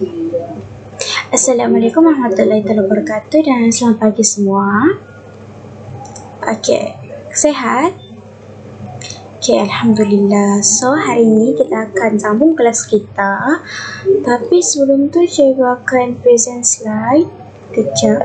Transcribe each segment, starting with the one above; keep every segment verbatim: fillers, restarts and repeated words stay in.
Assalamualaikum warahmatullahi wabarakatuh dan selamat pagi semua. Okey, sehat? Okey, Alhamdulillah. So, hari ini kita akan sambung kelas kita. Tapi sebelum tu, cikgu akan present slide. Kejap.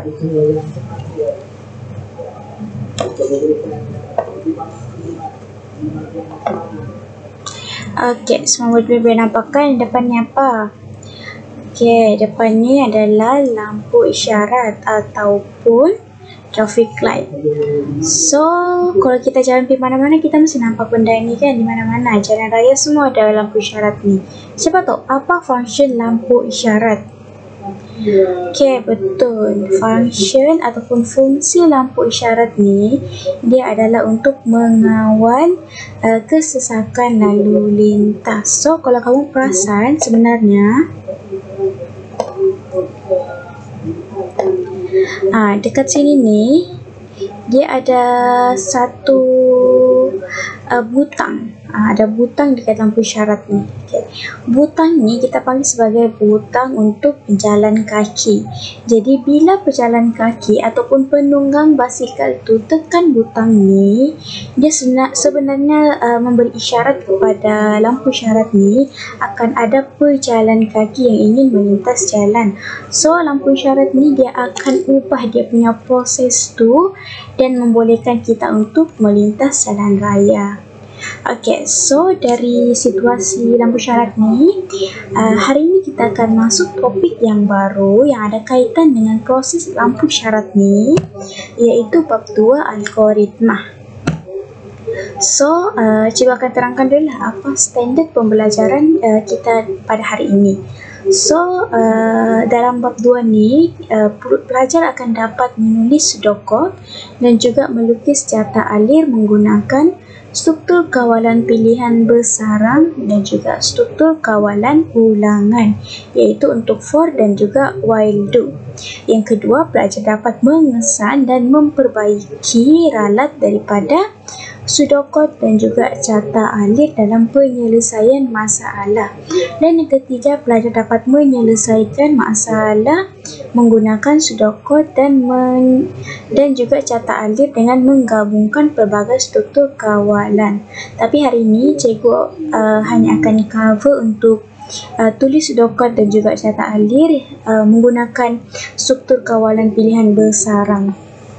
Okey, semua boleh nampak kan depannya apa? Okey, depan ni adalah lampu isyarat ataupun traffic light. So, kalau kita jalan pergi mana-mana, kita mesti nampak benda ni kan di mana-mana. Jalan raya semua ada lampu isyarat ni. Siapa tahu apa function lampu isyarat? Okey, betul. Function ataupun fungsi lampu isyarat ni, dia adalah untuk mengawal uh, kesesakan lalu lintas. So, kalau kamu perasan sebenarnya Ah, dekat sini ni dia ada satu uh, butang. Ah, ada butang dekat lampu isyarat ni. Okay. Butang ni kita panggil sebagai butang untuk pejalan kaki. Jadi bila pejalan kaki ataupun penunggang basikal tu tekan butang ni, dia sebenarnya uh, memberi isyarat kepada lampu isyarat ni akan ada pejalan kaki yang ingin melintas jalan. So lampu isyarat ni dia akan ubah dia punya proses tu dan membolehkan kita untuk melintas jalan raya. Okey, so dari situasi lampu isyarat ni, uh, hari ini kita akan masuk topik yang baru yang ada kaitan dengan proses lampu isyarat ni, iaitu bab dua algoritma. So, uh, cikgu akan terangkan dulu lah apa standard pembelajaran uh, kita pada hari ini. So, uh, dalam bab dua ni, uh, pelajar akan dapat menulis sudoku dan juga melukis jata alir menggunakan struktur kawalan pilihan bersarang dan juga struktur kawalan ulangan, iaitu untuk for dan juga while do. Yang kedua, pelajar dapat mengesan dan memperbaiki ralat daripada sudoku dan juga jata alir dalam penyelesaian masalah. Dan yang ketiga, pelajar dapat menyelesaikan masalah menggunakan sudoku dan men dan juga jata alir dengan menggabungkan pelbagai struktur kawalan. Tapi hari ini cikgu uh, hanya akan cover untuk uh, tulis sudoku dan juga jata alir uh, menggunakan struktur kawalan pilihan bersarang.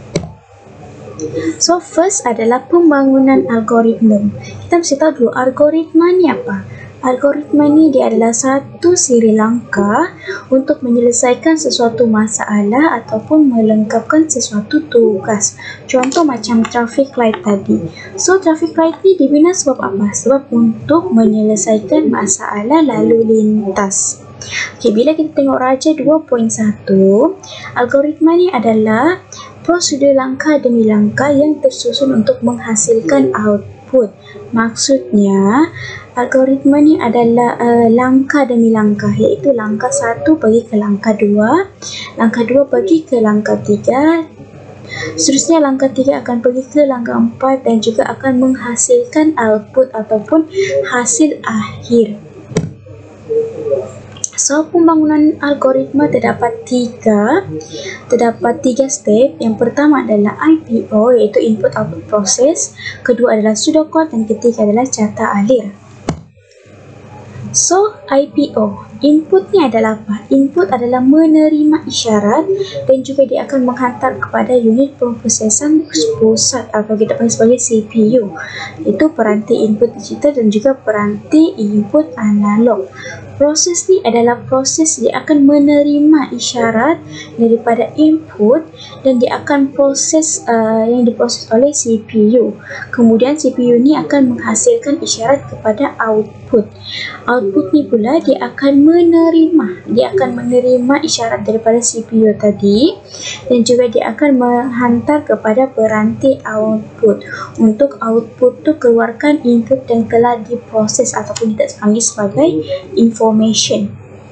So, first adalah pembangunan algoritma. Kita mesti tahu dulu algoritma ni apa. Algoritma ni dia adalah satu siri langkah untuk menyelesaikan sesuatu masalah ataupun melengkapkan sesuatu tugas. Contoh macam traffic light tadi. So, traffic light ni dibina sebab apa? Sebab untuk menyelesaikan masalah lalu lintas. Okay, bila kita tengok Raja dua titik satu, algoritma ni adalah prosedur langkah demi langkah yang tersusun untuk menghasilkan output. Maksudnya, algoritma ni adalah uh, langkah demi langkah, iaitu langkah satu pergi ke langkah dua, langkah dua pergi ke langkah tiga, seterusnya langkah tiga akan pergi ke langkah empat dan juga akan menghasilkan output ataupun hasil akhir. So, pembangunan algoritma terdapat tiga, terdapat tiga step. Yang pertama adalah I P O, iaitu input output process. Kedua adalah sudoku dan ketiga adalah jata alir. So, I P O, inputnya adalah apa? Input adalah menerima isyarat dan juga dia akan menghantar kepada unit pemprosesan pusat atau kita panggil sebagai C P U, iaitu peranti input digital dan juga peranti input analog. Proses ni adalah proses dia akan menerima isyarat daripada input dan dia akan proses uh, yang diproses oleh C P U. Kemudian C P U ni akan menghasilkan isyarat kepada output. Output ni pula dia akan menerima, dia akan menerima isyarat daripada C P U tadi dan juga dia akan menghantar kepada peranti output. Untuk output tu keluarkan input yang telah diproses ataupun kita panggil sebagai information.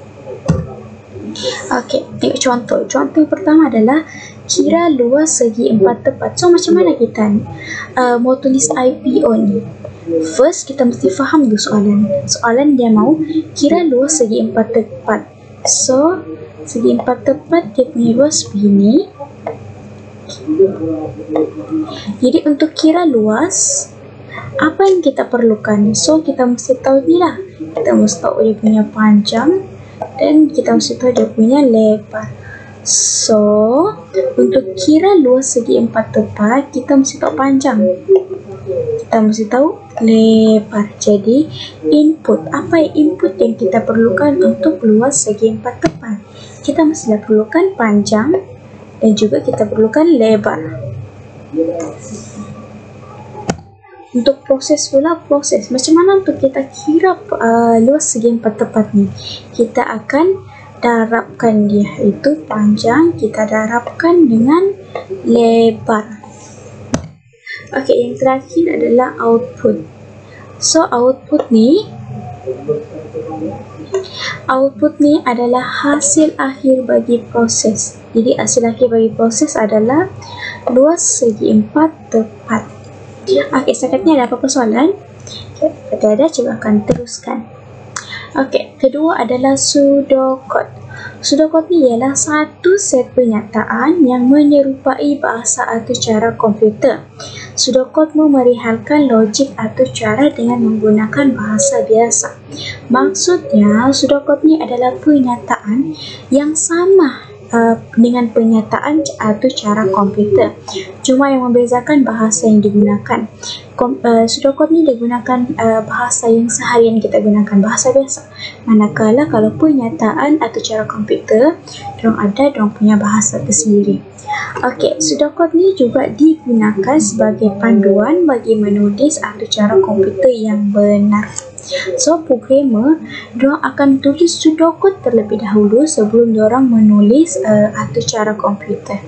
Okey, tengok contoh. Contoh yang pertama adalah kira luas segi empat tepat. So, macam mana kita uh, mau tulis I P O ni? First, kita mesti faham dulu soalan. Soalan dia mau kira luas segi empat tepat. So segi empat tepat dia punya luas begini. Jadi untuk kira luas, apa yang kita perlukan? So kita mesti tahu ni lah. Kita mesti tahu dia punya panjang dan kita mesti tahu dia punya lebar. So untuk kira luas segi empat tepat, kita mesti tahu panjang, kita mesti tahu lebar. Jadi input, apa input yang kita perlukan untuk luas segi empat tepat? Kita mesti perlukan panjang dan juga kita perlukan lebar. Untuk proses pula, proses macam mana untuk kita kira uh, luas segi empat tepat ni? Kita akan darabkan dia, itu panjang kita darabkan dengan lebar. Okey, yang terakhir adalah output. So output ni output ni adalah hasil akhir bagi proses. Jadi hasil akhir bagi proses adalah luas segi empat tepat. Okey, setakat ni ada apa-apa soalan? Okay, kalau ada, coba akan teruskan. Okey, kedua adalah pseudocode. Pseudocode ni ialah satu set pernyataan yang menyerupai bahasa atau cara komputer. Pseudocode memerihalkan logik atau cara dengan menggunakan bahasa biasa. Maksudnya, pseudocode ni adalah pernyataan yang sama Uh, dengan pernyataan atau cara komputer, cuma yang membezakan bahasa yang digunakan. Kom, uh, pseudocode ni digunakan uh, bahasa yang seharian kita gunakan, bahasa biasa. Manakala kalau pernyataan atau cara komputer, dorang ada dorang punya bahasa tersendiri. Okey, pseudocode ni juga digunakan sebagai panduan bagi menulis atau cara komputer yang benar. So programmer diorang akan tulis pseudocode terlebih dahulu sebelum diorang menulis uh, atau cara komputer.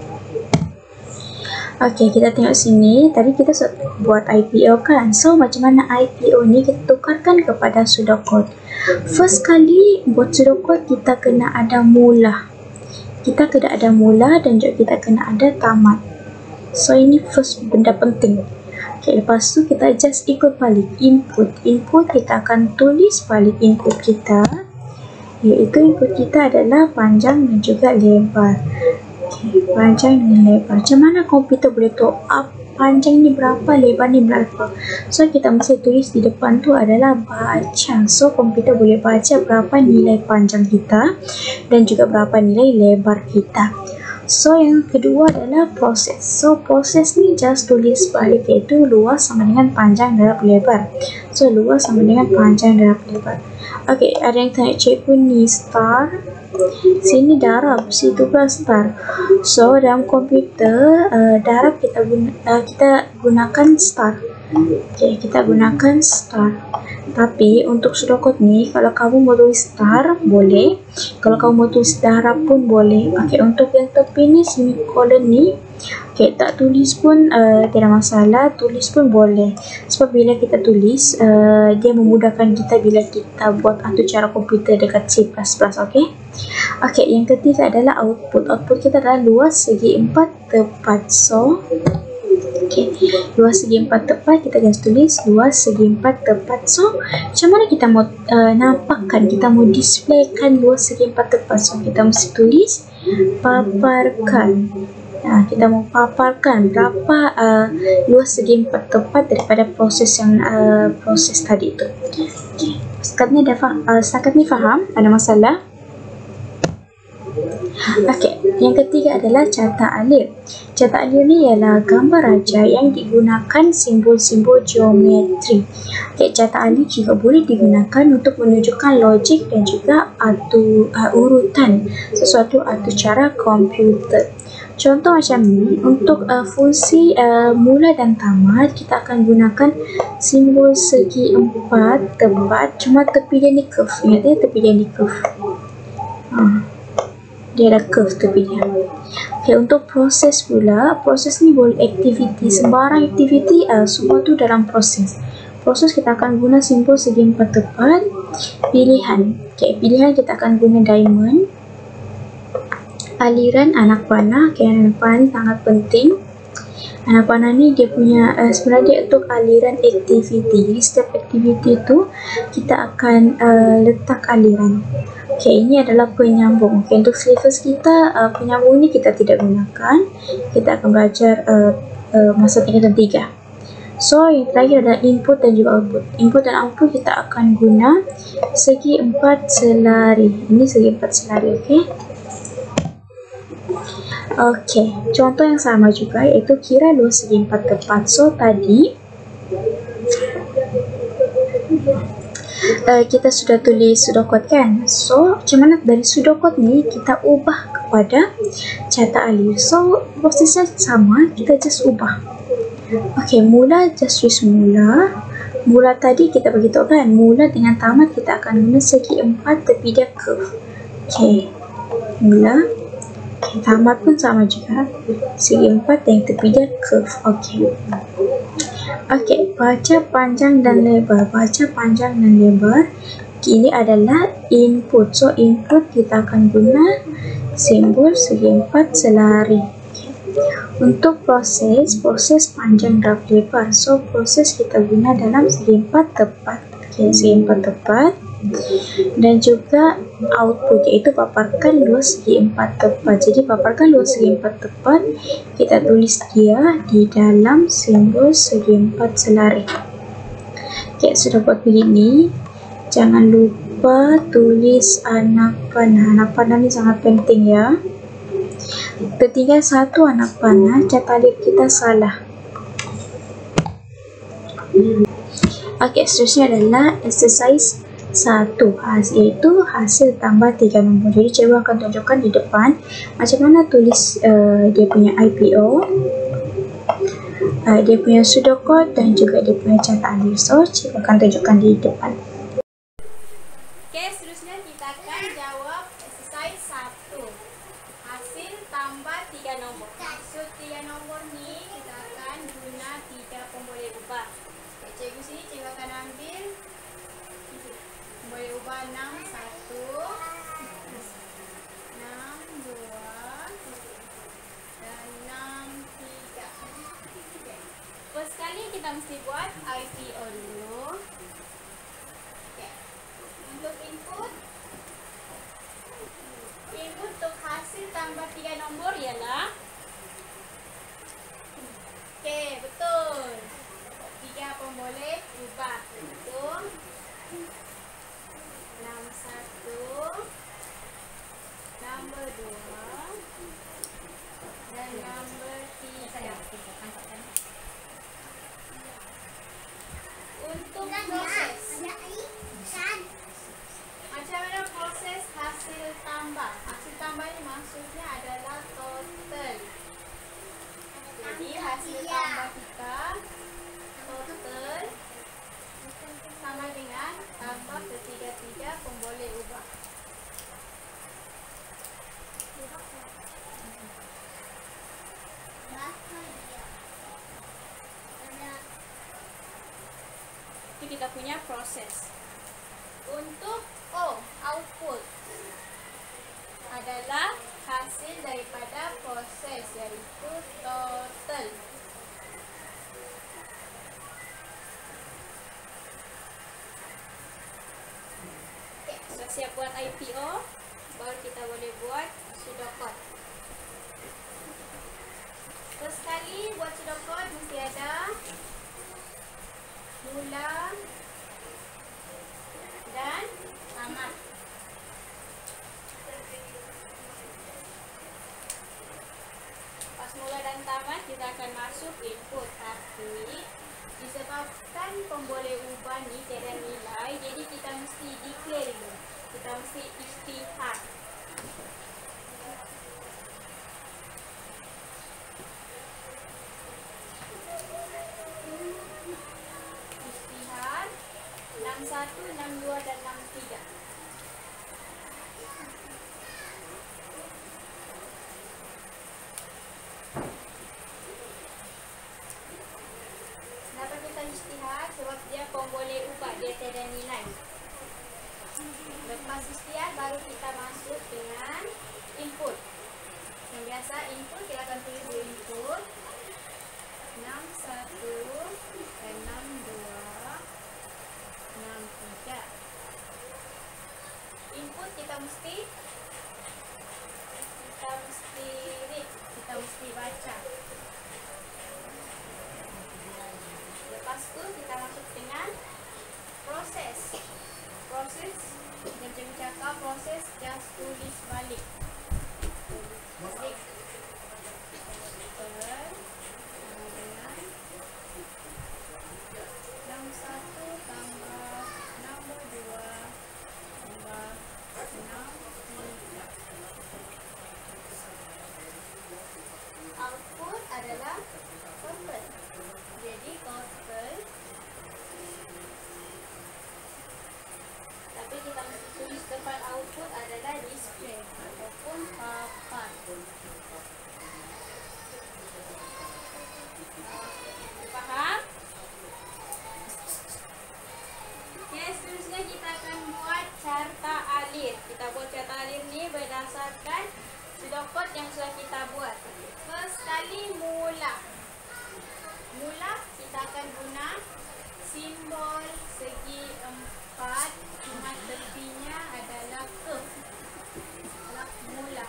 Okey, kita tengok sini. Tadi kita buat I P O kan. So macam mana I P O ni kita tukarkan kepada pseudocode? First kali buat pseudocode kita kena ada mula. Kita kena ada mula dan juga kita kena ada tamat. So ini first benda penting. Okay, lepas tu kita just ikut balik input. Input kita akan tulis balik input kita, iaitu input kita adalah panjang dan juga lebar. Okay, panjang dan lebar. Macam mana komputer boleh tahu up panjang ni berapa, lebar ni berapa? So kita mesti tulis di depan tu adalah baca. So komputer boleh baca berapa nilai panjang kita dan juga berapa nilai lebar kita. So yang kedua adalah proses. So proses ni just tulis balik, iaitu luas sama dengan panjang darab lebar. So luas sama dengan panjang darab lebar. Okey, ada yang tanya cikgu ni star, sini darab, situ pula star. So dalam komputer uh, darab kita guna, uh, kita gunakan star. Okey, kita gunakan star. Tapi untuk pseudocode ni, kalau kamu mau tulis star boleh, kalau kamu mau tulis darab pun boleh. Okey, untuk yang tepi ni semicolon ni, okey, tak tulis pun uh, tidak masalah, tulis pun boleh. Sebab bila kita tulis, uh, dia memudahkan kita bila kita buat atau cara komputer dekat C plus plus. Okey. Okey, yang ketiga adalah output. Output kita adalah luas segi empat tepat. So okey, luas segi empat tepat, kita just tulis luas segi empat tepat. So macam mana kita mau uh, nampakkan, kita mau displaykan luas segi empat tepat? So kita mesti tulis paparkan. Nah, kita mau paparkan berapa uh, luas segi empat tepat daripada proses yang uh, proses tadi itu. Okey, setakat ni dah faham, uh, setakat ni faham? Ada masalah? Okey, yang ketiga adalah carta alir. Carta alir ni ialah gambar raja yang digunakan simbol-simbol geometri. Okey, carta alir juga boleh digunakan untuk menunjukkan logik dan juga atu, uh, urutan sesuatu atau cara komputer. Contoh macam ni, untuk uh, fungsi uh, mula dan tamat, kita akan gunakan simbol segi empat tepat, cuma tepi dia ni curve. Ingat ya, tepi dia ni curve. Ha. Dia ada curve tepi dia. Okay, untuk proses pula, proses ni boleh aktiviti, sembarang aktiviti, uh, semua tu dalam proses. Proses kita akan guna simbol segi empat tepat. Pilihan, okay, pilihan kita akan guna diamond. Aliran anak panah, okay, anak panah sangat penting. Anak panah ni dia punya uh, sebenarnya dia untuk aliran aktiviti. Jadi setiap aktiviti tu kita akan uh, letak aliran. Okey, ini adalah penyambung. Okay, untuk syllabus kita uh, penyambung ni kita tidak gunakan. Kita akan belajar uh, uh, masa tingkatan tiga. So yang terakhir adalah input dan juga output. Input dan output kita akan guna segi empat selari. Ini segi empat selari, okey. Okey, contoh yang sama juga iaitu kira dua segi empat tepat. So tadi uh, kita sudah tulis pseudocode kan. So macam mana dari pseudocode ni kita ubah kepada cetak alif. So prosesnya sama, kita just ubah. Okey, mula just use mula. Mula tadi kita beritahu kan, mula dengan tamat kita akan guna segi empat tepi dia curve. Okey, mula. Okay, tamat pun sama juga, segi empat dan tepi dia curve. Okey. Okey, baca panjang dan lebar. Baca panjang dan lebar ini adalah input. So input kita akan guna simbol segi empat selari. Okay. Untuk proses, proses panjang dan lebar. So proses kita guna dalam segi empat tepat. Okey, segi empat tepat. Dan juga output iaitu paparkan dua segi empat tepat. Jadi paparkan dua segi empat tepat, kita tulis dia di dalam simbol segi empat selari. Okay, sudah buat begini, jangan lupa tulis anak panah. Anak panah ni sangat penting ya. Ketinggalan satu anak panah, cetak alif kita salah. Okay, seterusnya adalah exercise satu, iaitu hasil tambah tiga nombor. Jadi cikgu akan tunjukkan di depan macam mana tulis uh, dia punya I P O, uh, dia punya pseudocode dan juga dia punya cetak alif. So cikgu akan tunjukkan di depan. Oke, seterusnya kita akan jawab exercise satu, hasil tambah tiga nombor. Maksud tiga nombor ni kita akan guna tiga pemboleh ubah. Okay, cikgu sini cikgu akan ambil boleh ubah enam satu, enam dua, dan enam tiga. Okay. First kali kita mesti buat I P O dulu. Okay. Untuk input, input untuk hasil tambah tiga nombor ialah, okay, betul, tiga pemboleh ubah. Betul. enam satu, nombor dua, dan nombor tiga. Untuk proses, macam mana proses hasil tambah? Hasil tambah ini maksudnya adalah total. Jadi hasil tambah kita total sama dengan tambah ketiga-tiga pemboleh ubah. Itu kita punya proses. Untuk O, output adalah hasil daripada proses, yaitu total. Sudah siap buat I P O, baru kita boleh buat pseudocode. First kali buat pseudocode mesti ada mula dan tamat. Pas mula dan tamat kita akan masuk input, tapi disebabkan pemboleh ubah ni tiada nilai, jadi kita mesti declare dulu. Kita mesti istihad. Istihad enam satu, enam dua dan enam tiga. Kenapa kita istihad? Sebab dia pemboleh ubah, dia tiada nilai. Lepas istihad baru kita masuk dengan input. Yang biasa input kita akan tulis input. mesti kita mesti read, kita mesti baca. Lepas tu kita masuk dengan proses. Proses macam cakap proses just tulis balik. Balik. enam satu tambah enam dua tambah enam tiga. Output adalah total. Jadi total, tapi kita mesti tulis depan output adalah display ataupun papan. Faham? Oke, seterusnya kita akan buat carta alir. Kita buat carta alir ni berdasarkan pseudocode yang sudah kita buat. First kali mula. Mula kita akan guna simbol segi empat, cuma tepinya adalah curve. Adalah mula.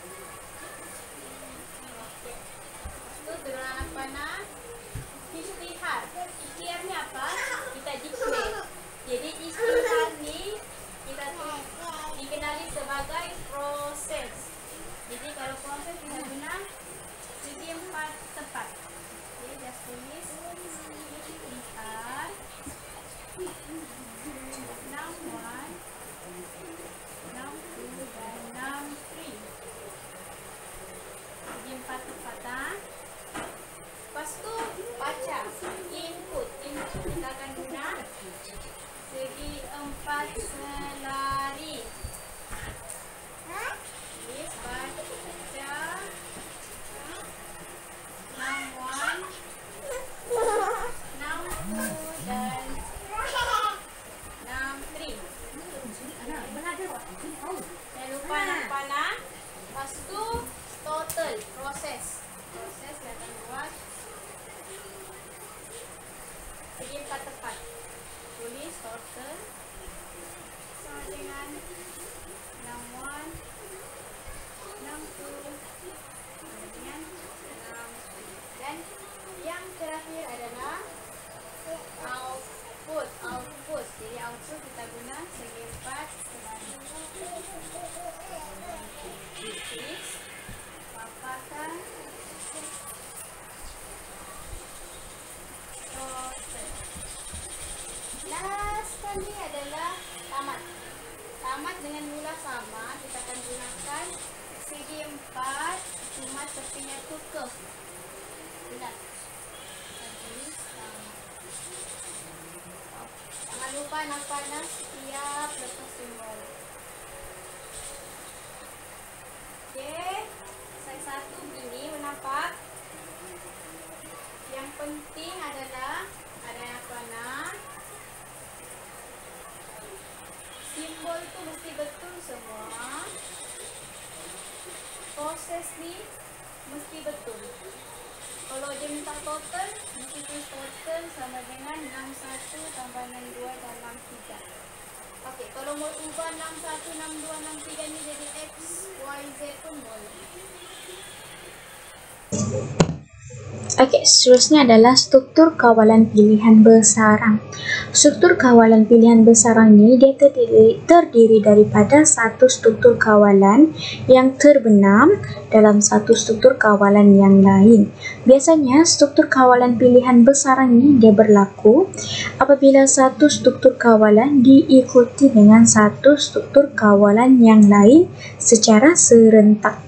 Okey. Itu turunan panah. Istihar. Istihar ni apa? Kita declare. Jadi istihar ni kita dikenali sebagai proses. Jadi kalau proses kita guna segi empat tepat. Okey, just tulis istihar enam one, enam two dan enam three. Segi empat tepat, ha? Lepas tu baca input. Input kita akan guna segi empat selari. Yes, baca enam one, enam two dan enam three. Jangan lupa enam panah. Lepas tu total proses. Proses kita akan buat segi empat tepat. Tulis total sama dengan enam one, enam two dengan enam dan yang terakhir adalah output. Output. Jadi output kita guna segi empat tulis papakan total. Last kali adalah tamat. Tamat dengan mula sama, kita akan gunakan segi empat, cuma tepinya tu curve. Benar. Tulis tamat. Jangan lupa nak panah setiap lepas simbol. Okey, saya satu begini menampak. Yang penting adalah ada yang panah. Simbol tu mesti betul semua. Proses ni mesti betul. Kalau dia minta total, mesti tulis total sama dengan enam satu tambah enam dua dan enam tiga. Okey, kalau mau ubah enam satu, enam dua, enam tiga ni jadi X, Y, Z pun boleh. Okey, seterusnya adalah struktur kawalan pilihan bersarang. Struktur kawalan pilihan bersarang ni dia terdiri, terdiri daripada satu struktur kawalan yang terbenam dalam satu struktur kawalan yang lain. Biasanya struktur kawalan pilihan bersarang ni dia berlaku apabila satu struktur kawalan diikuti dengan satu struktur kawalan yang lain secara serentak.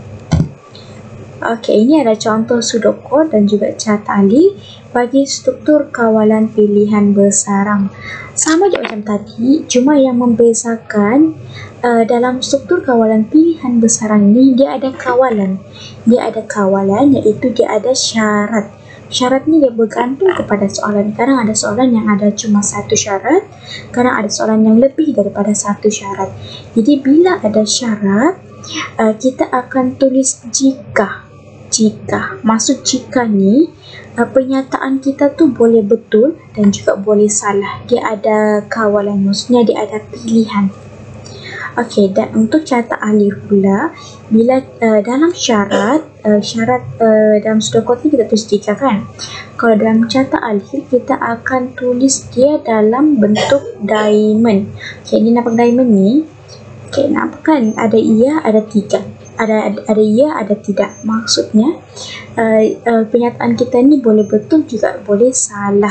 Okey, ini ada contoh pseudocode dan juga carta alir bagi struktur kawalan pilihan bersarang. Sama je macam tadi, cuma yang membezakan uh, dalam struktur kawalan pilihan bersarang ni dia ada kawalan. Dia ada kawalan iaitu dia ada syarat. Syarat ni dia bergantung kepada soalan. Kadang ada soalan yang ada cuma satu syarat, kadang ada soalan yang lebih daripada satu syarat. Jadi bila ada syarat, uh, kita akan tulis jika. Jika, maksud jika ni uh, pernyataan kita tu boleh betul dan juga boleh salah. Dia ada kawalan, maksudnya dia ada pilihan. Okey, dan untuk carta alif pula, bila uh, dalam syarat, uh, syarat uh, dalam pseudocode ni kita tulis jika kan. Kalau dalam carta alif, kita akan tulis dia dalam bentuk diamond. Okey, ni nampak diamond ni. Okey, nampak kan ada ia, ada tidak. Ada ada, ada ia, ada tidak. Maksudnya, uh, uh, penyataan kita ni boleh betul juga boleh salah.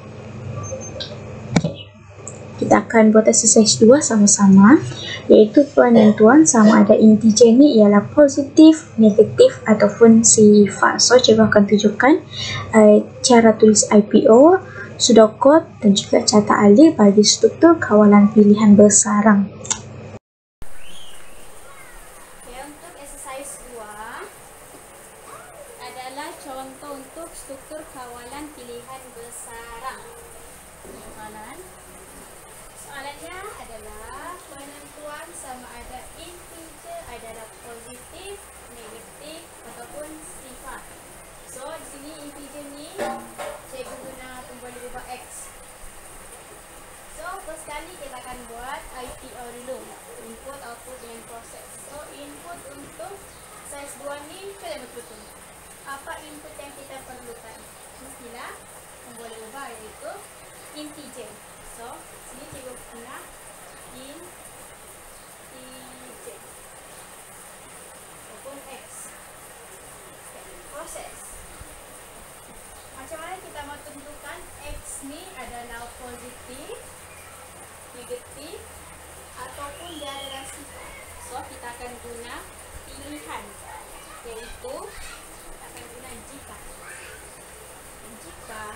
Kita akan buat exercise dua sama-sama, iaitu penentuan sama ada integer ni ialah positif, negatif ataupun sifar. So, cikgu akan tunjukkan uh, cara tulis I P O, pseudocode dan juga carta alif bagi struktur kawalan pilihan bersarang. Okay, untuk exercise dua adalah contoh untuk struktur kawalan pilihan bersarang. Soalan. Soalannya adalah penentuan sama ada integer adalah positif, negatif ataupun sifar. So di sini integer ni cikgu guna pemboleh ubah X. So first kali kita akan buat I P O dulu, input output dengan proses. So input untuk size dua ni kita betul. Apa input yang kita perlukan? Mestilah pemboleh ubah iaitu integer. So, sini cikgu guna integer ataupun X. Okay, proses. Macam mana kita mau tentukan X ni adalah positif, negatif ataupun dia adalah sifar. So, kita akan guna pilihan, iaitu kita akan guna jika. Jika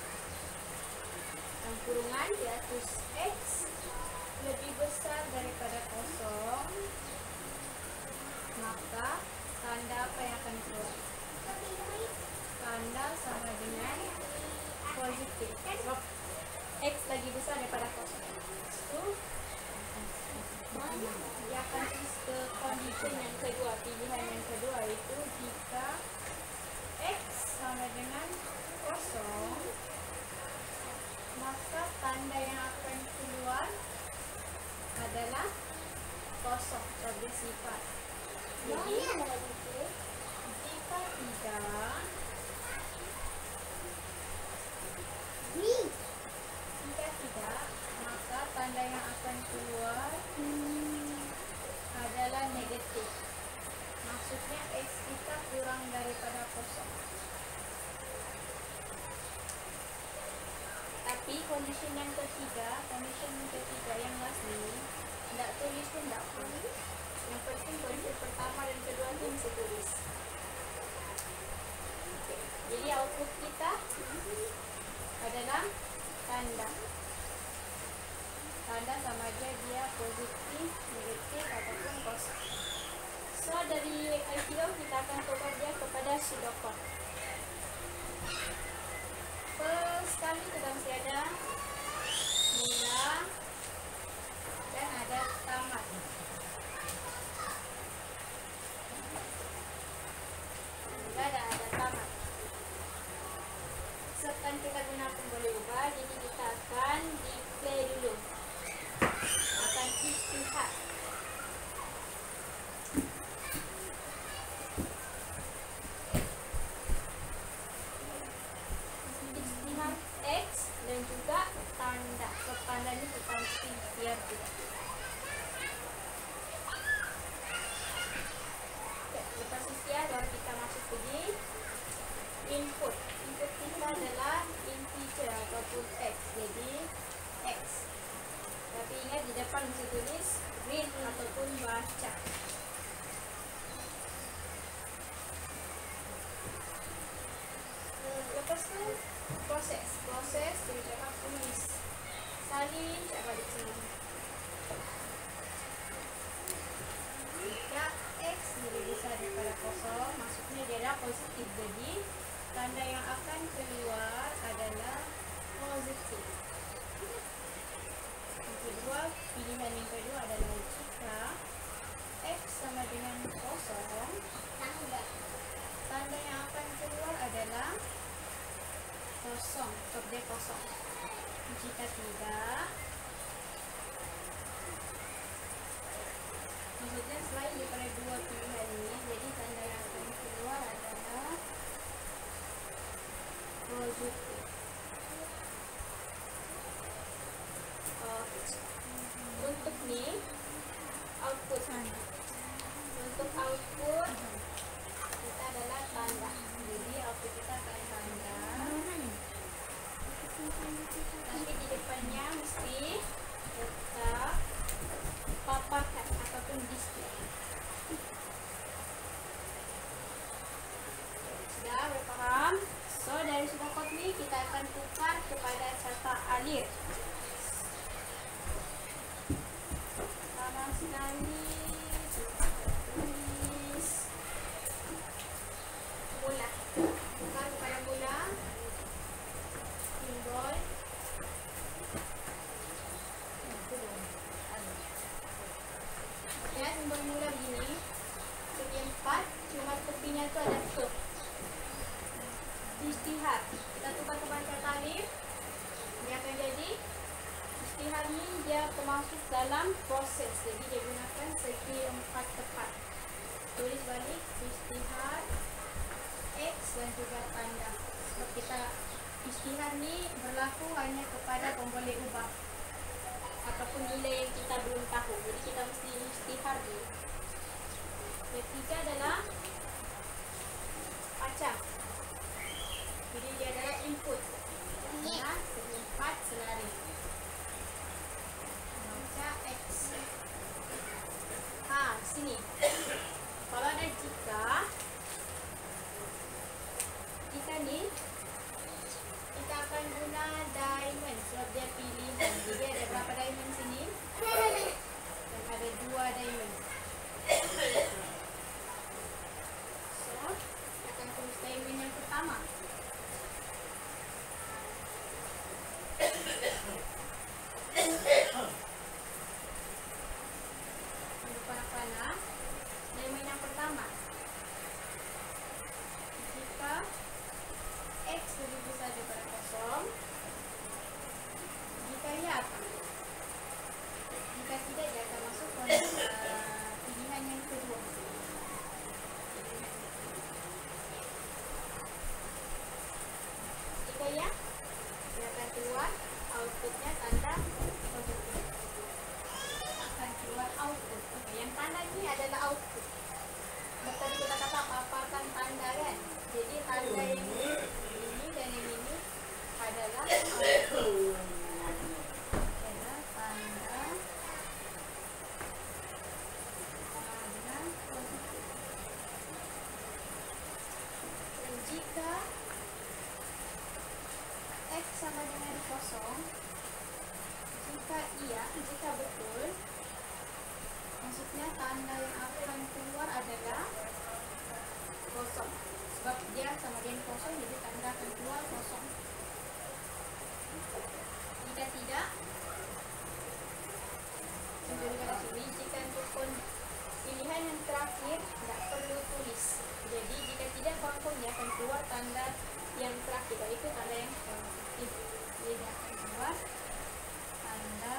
dalam kurungan di atas X lebih besar daripada kosong, maka tanda apa yang akan keluar? Tanda sama dengan positif. Sebab X lagi besar daripada kosong. So, dia akan tulis ke condition yang kedua, pilihan yang kedua, iaitu jika X sama dengan kosong, maka tanda yang akan keluar adalah kosong, sebagai sifat. Jadi, jika tidak, jika tidak, maka tanda yang akan keluar adalah negatif. Maksudnya X kita kurang daripada kosong. Tapi condition yang ketiga, condition yang ketiga yang last ni, tak tulis pun tak apa. Yang penting condition pertama dan kedua tu mesti tulis. Okay. Jadi output kita adalah tanda. Tanda sama ada dia positif, negatif ataupun kosong. So dari I P O kita akan convert dia kepada pseudocode. First kali kita mesti ada mula dan ada tamat. Mula dan ada tamat. Sebab kita guna pemboleh ubah, jadi kita akan declare dulu. Akan istihad. Dan juga tanda. So, tanda ni kita mesti biar tidak. Okay, lepas istiar baru kita masuk lagi input. Input kita adalah integer ataupun X. Jadi X. Tapi ingat di depan mesti tulis read ataupun baca. Lepas tu proses. Proses tu cakap tulis. Salin cakap balik sini. Jika X lebih besar daripada kosong, maksudnya dia adalah positif. Jadi tanda yang akan keluar adalah positif. Yang kedua, pilihan yang kedua adalah jika X sama dengan kosong, tanda yang akan keluar adalah kosong, stop dia kosong. Jika tidak, Maksudnya selain daripada dua pilihan ini, jadi tanda yang akan keluar adalah positif. Uh, untuk ni output, untuk output kita adalah tanda. Jadi output kita akan tanda. Nanti di depannya mesti kita paparkan ataupun display. Sudah berpaham? So dari semua kod ni kita akan tukar kepada serta alir. Sama sekali kita tulis mula. Tukar kepada mula. Simbol. Ya, simbol mula begini. Segi empat, cuma tepinya tu ada ke. Istihar. Kita tukar kepada kata alif. Dia akan jadi istihar ni dia termasuk dalam proses. Jadi dia gunakan segi empat tepat. Tulis balik istihar X dan juga tanda. Sebab kita istihar ni berlaku hanya kepada pemboleh ubah ataupun nilai yang kita belum tahu. Jadi kita mesti istihar dulu. Yang ketiga adalah pacang. Jadi dia adalah input. Ya, segi empat selari. Baca X. Ha, sini. Kalau ada jika, jika ni kita akan guna diamond sebab dia pilihan. Jadi ada berapa diamond sini? Dan ada dua diamond. So, akan tulis diamond yang pertama. Panah-panah. Diamond yang pertama. Jika X lebih besar daripada kosong, jika ya, jika tidak, dia akan masuk ke uh, pilihan yang kedua. Jika ya, dia akan keluar outputnya tanda positif. Akan keluar output. Okay, yang tanda ini adalah output. Tadi kita kata paparkan tanda kan. Jadi tanda yang ini dan yang ini adalah output. Adalah tanda tanda positif. Dan jika X sama dengan kosong, jika iya, jika betul, maksudnya tanda yang akan keluar adalah kosong. Sebab dia sama dengan kosong, jadi tanda akan keluar kosong. Jika tidak, contohnya pada sini, jika untuk pilihan yang terakhir tidak perlu tulis. Jadi jika tidak, confirm dia akan keluar tanda yang terakhir, itu tanda yang positif. Jadi dia akan keluar tanda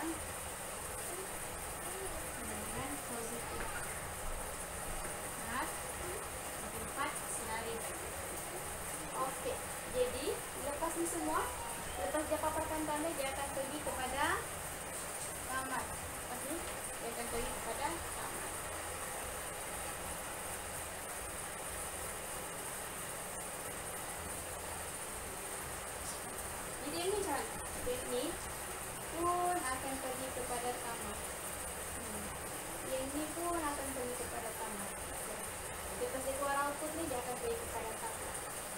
dengan positif. Nah, empat selari. Okey, jadi lepas ni semua, lepas dia paparkan tanda, dia akan pergi kepada tamat. Lepas ni, dia akan pergi kepada tamat. Jadi ini cara. Ini pun akan pergi kepada tamat. Hmm. Yang ni pun akan pergi kepada tamat. Lepas dia keluar output ni, dia akan pergi kepada tamat.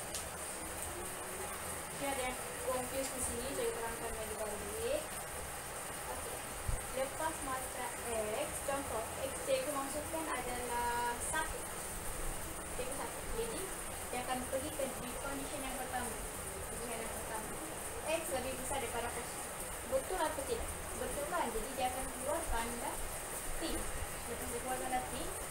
Okay, ada yang confuse di sini, saya terangkan lagi balik. Okay. Lepas matra X, contoh X cikgu maksudkan adalah satu. Cikgu satu. Jadi, dia akan pergi ke condition yang pertama. Pilihan yang pertama. X lebih besar daripada kosong. Betul atau tidak? Betul kan? Jadi dia akan keluar tanda T. Lepas dia keluar tanda T,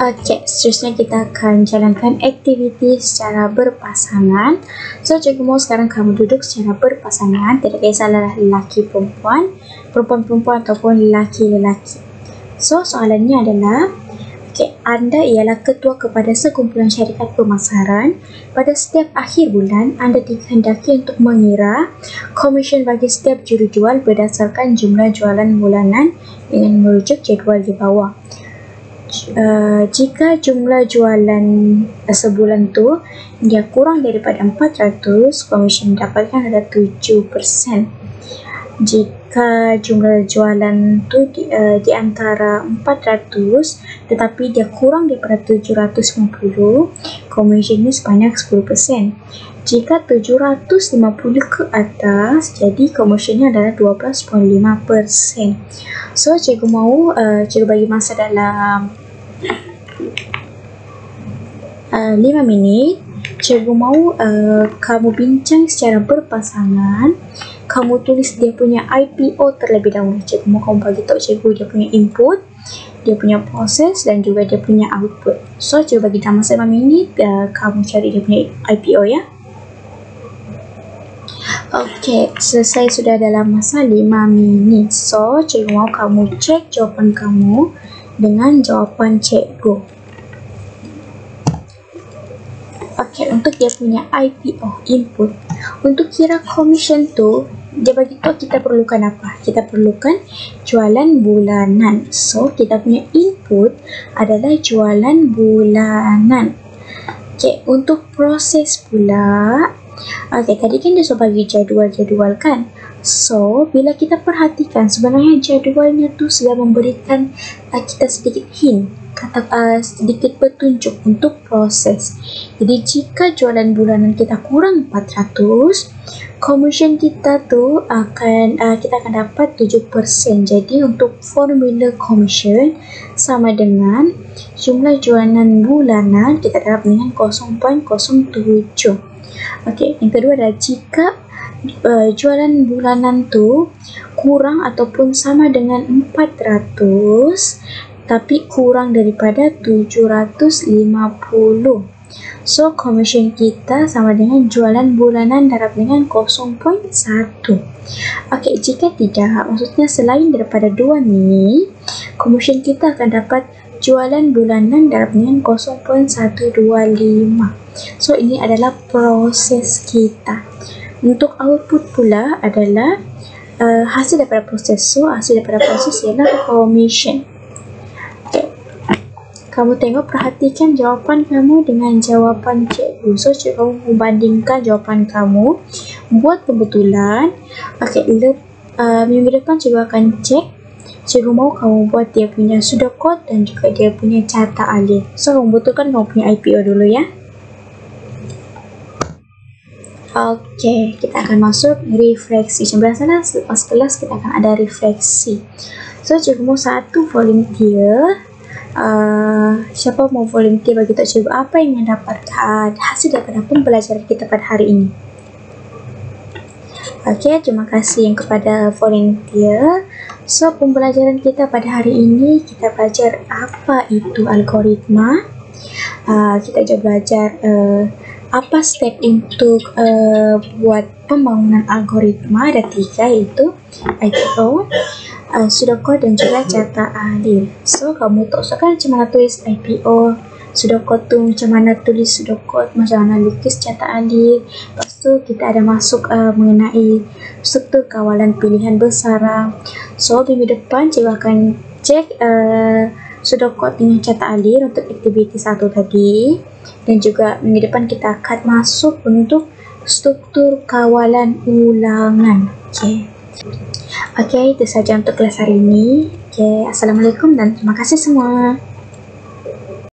Okey, seterusnya kita akan jalankan aktiviti secara berpasangan. So, cikgu mau sekarang kamu duduk secara berpasangan, tidak kisahlah lelaki perempuan, perempuan perempuan ataupun lelaki lelaki. So, soalannya adalah, okay, anda ialah ketua kepada sekumpulan syarikat pemasaran. Pada setiap akhir bulan, anda dikehendaki untuk mengira komisen bagi setiap juru jual berdasarkan jumlah jualan bulanan dengan merujuk jadual di bawah. Uh, jika jumlah jualan uh, sebulan tu dia kurang daripada empat ratus, komisen dapatkan adalah tujuh persen. Jika jumlah jualan tu di, uh, di antara empat ratus tetapi dia kurang daripada tujuh ratus lima puluh, komisionnya sebanyak sepuluh persen. Jika tujuh ratus lima puluh ke atas, jadi komisionnya adalah dua belas perpuluhan lima persen. So, cikgu mahu uh, cikgu bagi masa dalam uh, lima minit. Cikgu mahu uh, kamu bincang secara berpasangan. Kamu tulis dia punya I P O terlebih dahulu. Cikgu mahu kamu bagi tahu cikgu dia punya input, dia punya proses dan juga dia punya output. So, cikgu bagi dalam masa lima minit, uh, kamu cari dia punya I P O ya. Okey, selesai sudah dalam masa lima minit. So, cikgu mahu kamu cek jawapan kamu dengan jawapan cikgu. Okey, untuk dia punya I P O, input. Untuk kira komisen tu, dia bagi tahu kita perlukan apa? Kita perlukan jualan bulanan. So, kita punya input adalah jualan bulanan. Okey, untuk proses pula, okey, tadi kan dia sudah bagi jadual-jadual kan? So, bila kita perhatikan sebenarnya jadualnya tu sudah memberikan uh, kita sedikit hint, kata uh, sedikit petunjuk untuk proses. Jadi, jika jualan bulanan kita kurang empat ratus, komisen kita tu akan uh, kita akan dapat tujuh persen. Jadi, untuk formula komisen sama dengan jumlah jualan bulanan kita dapat dengan kosong perpuluhan kosong tujuh. Okey, yang kedua adalah jika uh, jualan bulanan tu kurang ataupun sama dengan empat ratus tapi kurang daripada tujuh ratus lima puluh. So, komisen kita sama dengan jualan bulanan darab dengan kosong perpuluhan satu. Okey, jika tidak, maksudnya selain daripada dua ni, komisen kita akan dapat jualan bulanan darab dengan kosong perpuluhan satu dua lima. So, ini adalah proses kita. Untuk output pula adalah uh, hasil daripada proses. So, hasil daripada proses ialah komisen. Kamu tengok, perhatikan jawapan kamu dengan jawapan cikgu. So, cikgu kamu membandingkan jawapan kamu, buat pembetulan. Okey, uh, minggu depan cikgu akan cek. Cikgu mahu kamu buat dia punya pseudocode dan juga dia punya carta alih. So, kamu betulkan kamu punya I P O dulu ya. Okey, kita akan masuk refleksi. Macam biasalah, selepas kelas kita akan ada refleksi. So, cikgu mahu satu volunteer. Uh, siapa mau volunteer bagi tahu cikgu apa yang dapat uh, hasil daripada pembelajaran kita pada hari ini. Okey, terima kasih yang kepada volunteer. So, pembelajaran kita pada hari ini kita belajar apa itu algoritma. Uh, kita juga belajar uh, apa step untuk uh, buat pembangunan algoritma. Ada tiga, iaitu I P O, Uh, pseudocode dan juga carta alih. So, kamu tak usah kan macam mana tulis I P O, pseudocode tu macam mana tulis pseudocode, macam mana lukis carta alih. Lepas tu kita ada masuk uh, mengenai struktur kawalan pilihan bersarang. So, minggu depan cikgu akan cek uh, pseudocode dengan carta alih untuk aktiviti satu tadi. Dan juga minggu depan kita akan masuk untuk struktur kawalan ulangan. Okey. Okey, itu saja untuk kelas hari ini. Okey, assalamualaikum dan terima kasih semua.